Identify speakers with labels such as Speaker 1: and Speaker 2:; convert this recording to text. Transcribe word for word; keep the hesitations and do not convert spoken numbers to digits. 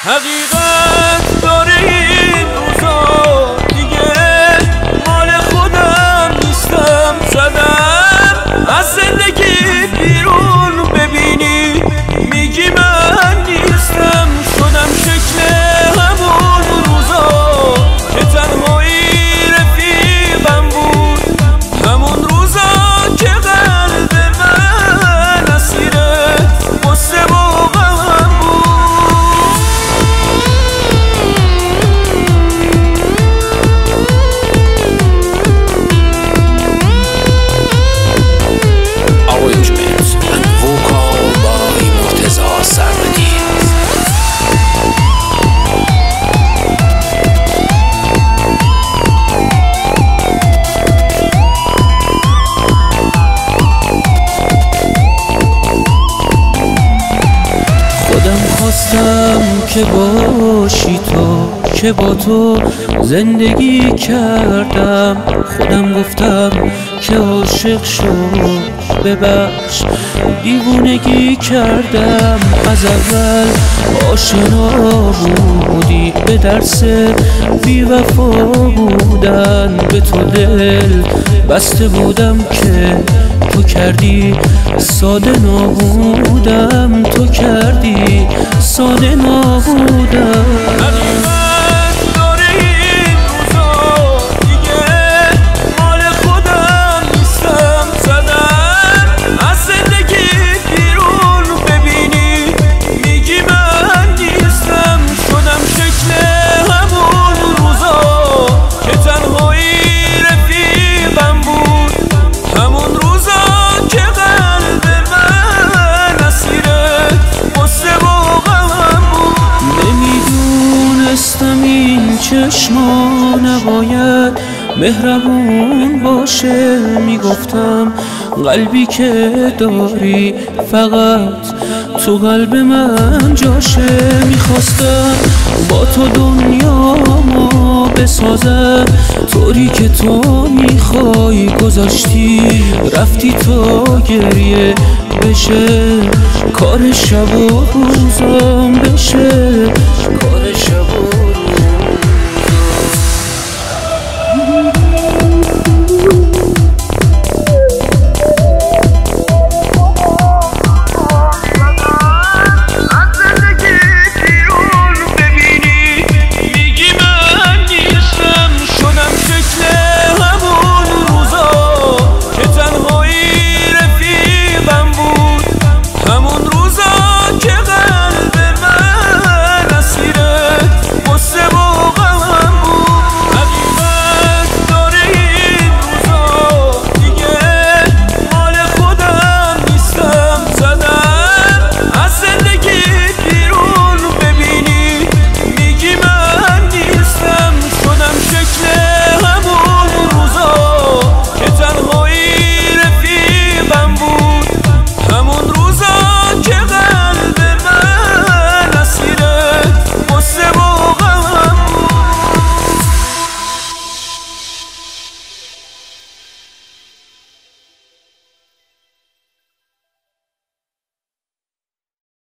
Speaker 1: حقیقت داره این روزا دیگه مال خودم نیستم، زدم از زندگی بیرون ببینی میگی من نیستم، شدم شکل همون روزا که تنهایی رفیقم بود، همون روزا که قلب من اسیر غصه و غم بود.
Speaker 2: Arrangement and vocal by مرتضی سرمدی.
Speaker 1: خودم خواستم که باشی تو، که با تو زندگی کردم، خودم گفتم که عاشق شو ببخش دیوونگی کردم، از اول آشنا بودی به درس بی وفا بودن، به تو دل بسته بودم که تو کردی ساده نابودم، تو کردی ساده نابودم. حقیقت داره این روزا دیگه مال خودم نیستم، زدم از زندگی بیرون ببینی میگی من نیستم، شدم شکل همون روزا که تنهایی رفیقم بود، همون روزا که قلب من اسیر غصه و غم بود. نمیدونستم این چشما نباید مهربون باشه، میگفتم قلبی که داری فقط تو قلب من جاشه، میخواستم با تو دنیامو بسازم طوری که تو میخوای، گذاشتی رفتی تو گریه بشه، کار شب و روزام بشه.